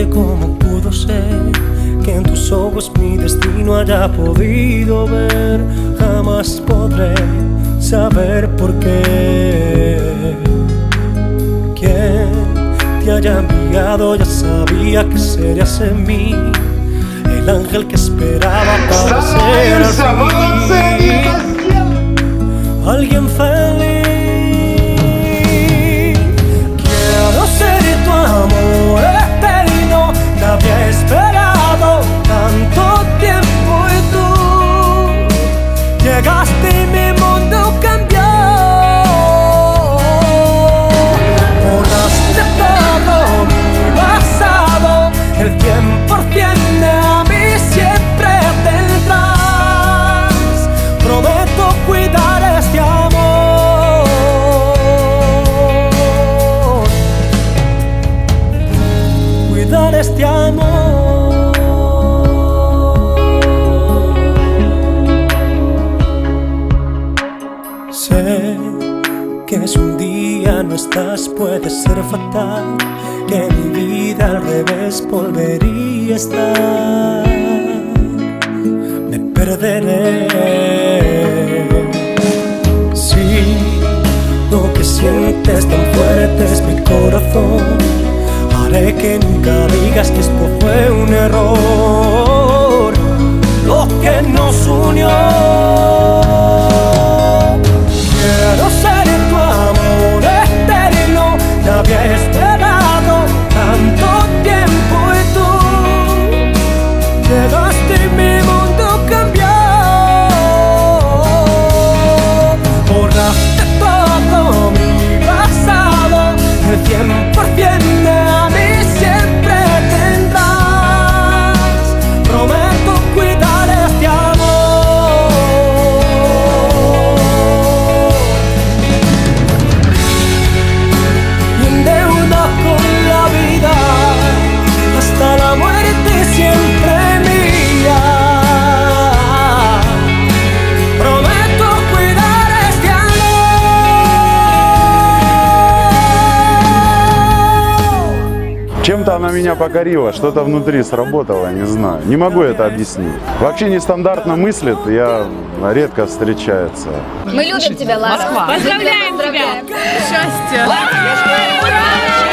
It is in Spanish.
Pregúntate cómo pudo ser que en tus ojos mi destino haya podido ver. Jamás podré saber por qué. Quien te haya enviado ya sabía que serías en mí el ángel que esperaba para ser así. Alguien feliz. Quiero ser tu amor eterno. Te había esperado tanto tiempo y tú llegaste y mi mundo cambió. Borraste todo mi pasado. El 100% de a mí siempre tendrás. Prometo cuidar este amor. Cuidar este amor. Sé que si un día no estás puede ser fatal, que mi vida al revés volvería a estar. Me perderé si lo que sientes tan fuerte es mi corazón. Haré que nunca digas que esto fue un error, lo que nos unió. Quiero ser tu amor eterno. Te había esperado tanto tiempo y tú llegaste y mi mundo cambió. Borraste todo mi pasado. El 100% de a mí siempre tendrás. Prometo cuidar este amor. Y en deuda con la vida hasta la muerte siempre mía. Prometo cuidar este amor. Чем-то она меня покорила, что-то внутри сработало, не знаю. Не могу это объяснить. Вообще нестандартно мыслит, я редко встречается. Мы любим тебя, Лара. Поздравляем тебя! Счастья!